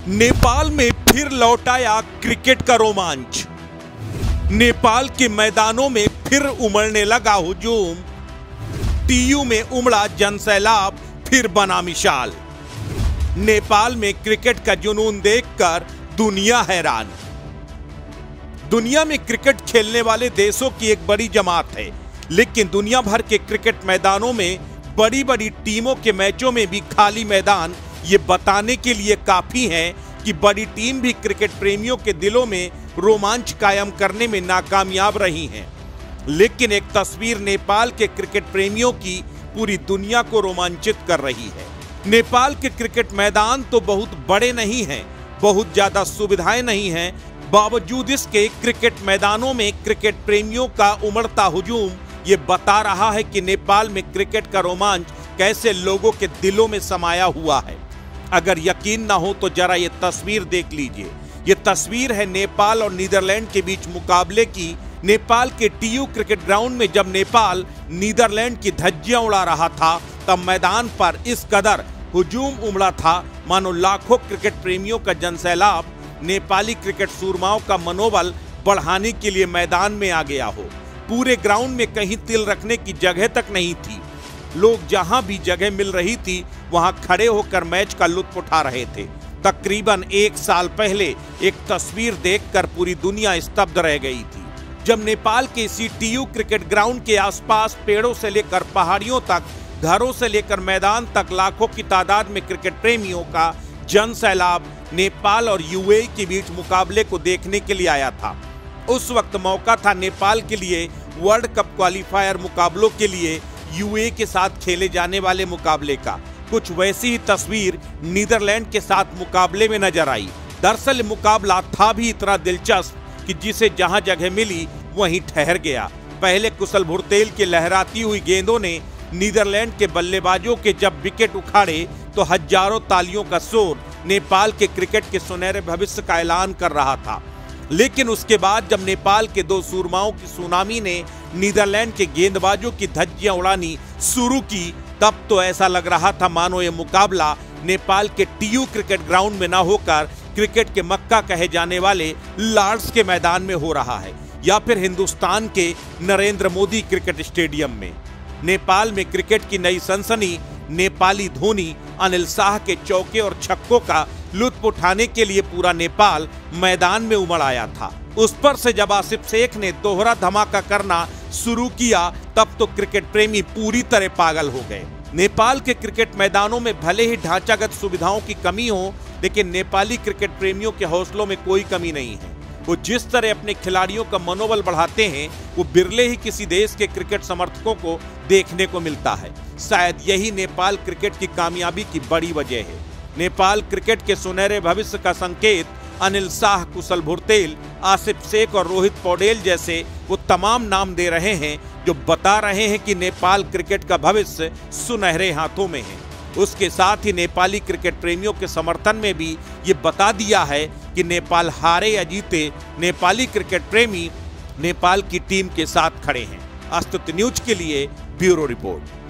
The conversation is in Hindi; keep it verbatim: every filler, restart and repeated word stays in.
नेपाल में फिर लौट आया क्रिकेट का रोमांच। नेपाल के मैदानों में फिर उमड़ने लगा हुजूम। टीयू में उमड़ा जनसैलाब फिर बना मिसाल। नेपाल में क्रिकेट का जुनून देखकर दुनिया हैरान। दुनिया में क्रिकेट खेलने वाले देशों की एक बड़ी जमात है, लेकिन दुनिया भर के क्रिकेट मैदानों में बड़ी बड़ी टीमों के मैचों में भी खाली मैदान ये बताने के लिए काफी है कि बड़ी टीम भी क्रिकेट प्रेमियों के दिलों में रोमांच कायम करने में नाकामयाब रही हैं। लेकिन एक तस्वीर नेपाल के क्रिकेट प्रेमियों की पूरी दुनिया को रोमांचित कर रही है। नेपाल के क्रिकेट मैदान तो बहुत बड़े नहीं हैं, बहुत ज्यादा सुविधाएं नहीं हैं, बावजूद इसके क्रिकेट मैदानों में क्रिकेट प्रेमियों का उमड़ता हुजूम ये बता रहा है कि नेपाल में क्रिकेट का रोमांच कैसे लोगों के दिलों में समाया हुआ है। अगर यकीन ना हो तो जरा ये तस्वीर देख लीजिए। ये तस्वीर है नेपाल और नीदरलैंड के बीच मुकाबले की। नेपाल के टीयू क्रिकेट ग्राउंड में जब नेपाल नीदरलैंड की धज्जियां उड़ा रहा था, तब मैदान पर इस कदर हुजूम उमड़ा था मानो लाखों क्रिकेट प्रेमियों का जनसैलाब नेपाली क्रिकेट सूरमाओं का मनोबल बढ़ाने के लिए मैदान में आ गया हो। पूरे ग्राउंड में कहीं तिल रखने की जगह तक नहीं थी। लोग जहां भी जगह मिल रही थी वहां खड़े होकर मैच का लुत्फ उठा रहे थे। तकरीबन एक साल पहले एक तस्वीर देखकर पूरी दुनिया स्तब्ध रह गई थी, जब नेपाल के इसी टीयू क्रिकेट ग्राउंड के आसपास पेड़ों से लेकर पहाड़ियों तक, घरों से लेकर मैदान तक लाखों की तादाद में क्रिकेट प्रेमियों का जनसैलाब नेपाल और यूएई के बीच मुकाबले को देखने के लिए आया था। उस वक्त मौका था नेपाल के लिए वर्ल्ड कप क्वालिफायर मुकाबलों के लिए यूएई के साथ खेले जाने वाले मुकाबले का। कुछ वैसी ही तस्वीर नीदरलैंड के साथ मुकाबले में नजर आई। दरअसल मुकाबला था भी इतना दिलचस्प कि जिसे जहां जगह मिली वहीं ठहर गया। पहले कुशल भुरतेल की लहराती हुई गेंदों ने नीदरलैंड के बल्लेबाजों के जब विकेट उखाड़े तो हजारों तालियों का शोर नेपाल के क्रिकेट के सुनहरे भविष्य का ऐलान कर रहा था। लेकिन उसके बाद जब नेपाल के दो सूरमाओं की सुनामी ने नीदरलैंड के गेंदबाजों की धज्जियां उड़ानी शुरू की, तब तो ऐसा लग रहा था मानो ये मुकाबला नेपाल के टीयू क्रिकेट ग्राउंड में न होकर क्रिकेट के मक्का कहे जाने वाले लॉर्ड्स के मैदान में हो रहा है, या फिर हिंदुस्तान के नरेंद्र मोदी क्रिकेट स्टेडियम में। नेपाल में क्रिकेट की नई सनसनी नेपाली धोनी अनिल शाह के चौके और छक्कों का लुत्फ उठाने के लिए पूरा नेपाल मैदान में उमड़ आया था। उस पर से जब आसिफ शेख ने दोहरा धमाका करना शुरू किया, तब तो क्रिकेट प्रेमी पूरी तरह पागल हो गए। नेपाल के क्रिकेट मैदानों में भले ही ढांचागत सुविधाओं की कमी हो, लेकिन नेपाली क्रिकेट प्रेमियों के हौसलों में कोई कमी नहीं है। वो जिस तरह अपने खिलाड़ियों का मनोबल बढ़ाते हैं, वो बिरले ही किसी देश के क्रिकेट समर्थकों को देखने को मिलता है। शायद यही नेपाल क्रिकेट की कामयाबी की बड़ी वजह है। नेपाल क्रिकेट के सुनहरे भविष्य का संकेत अनिल शाह, कुशल भुरतेल, आसिफ शेख और रोहित पौडेल जैसे वो तमाम नाम दे रहे हैं, जो बता रहे हैं कि नेपाल क्रिकेट का भविष्य सुनहरे हाथों में है। उसके साथ ही नेपाली क्रिकेट प्रेमियों के समर्थन में भी ये बता दिया है कि नेपाल हारे या जीते, नेपाली क्रिकेट प्रेमी नेपाल की टीम के साथ खड़े हैं। अस्तित्व न्यूज के लिए ब्यूरो रिपोर्ट।